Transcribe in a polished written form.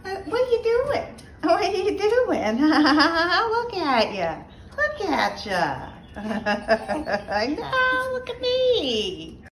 What are you doing? What are you doing? Look at you. Look at you. I know, look at me.